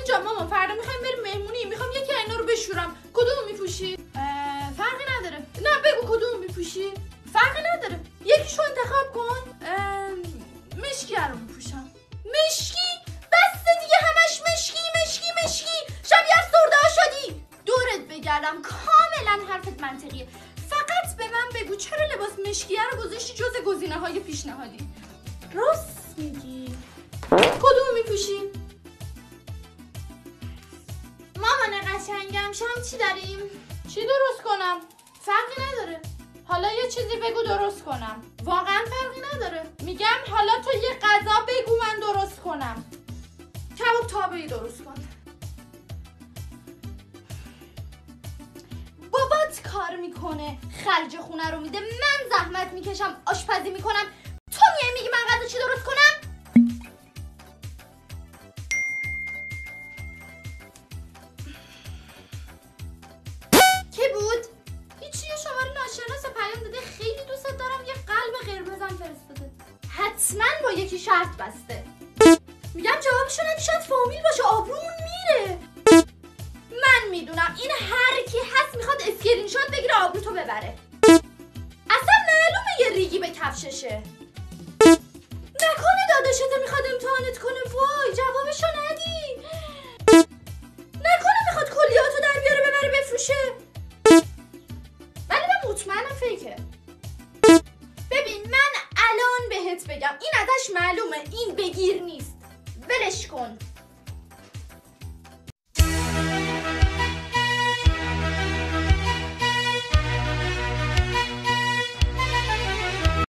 جان مامان فردا میخوایم بریم مهمونی، میخوام یکی اینا رو بشورم. کدوم میپوشی؟ فرقی نداره. نه بگو کدوم میپوشی؟ فرقی نداره. یکیشو انتخاب کن. مشکی رو میپوشم. مشکی؟ بس دیگه همش مشکی مشکی مشکی. شبیه سرده شدی. دورت بگردم کاملا حرفت منطقیه. فقط به من بگو چرا لباس مشکیه رو گذاشتی جز گزینه‌های پیشنهادی؟ راست میگی. کدوم میپوشی؟ مامان قشنگم شام چی داریم؟ چی درست کنم؟ فرقی نداره. حالا یه چیزی بگو درست کنم. واقعا فرقی نداره. میگم حالا تو یه غذا بگو من درست کنم. کباب تابه‌ای درست کن. بابات کار میکنه، خرج خونه رو میده، من زحمت میکشم آشپزی میکنم، تو میای میگی من غذا چی درست کنم؟ کی بود؟ هیچی، یه شماره ناشناس پیام داده خیلی دوست دارم، یه قلب قرمزم فرستاده. حتما با یکی شرط بسته. میگم جوابشو ندی، شاید فامیل باشه، آبرومون میره. من میدونم این هر کی هست میخواد اسکرین شات بگیره آبروتو ببره. اصلا معلومه یه ریگی به کفششه. نکنه داداشته میخواد امتحانت کنه. وای جوابشو ندی. نکنه میخواد کلیاتو در بیاره ببره بفروشه. ولی من مطمئنم فیکه. ببین من الان بهت بگم این ازش معلومه این بگیر نیست. ولش کن.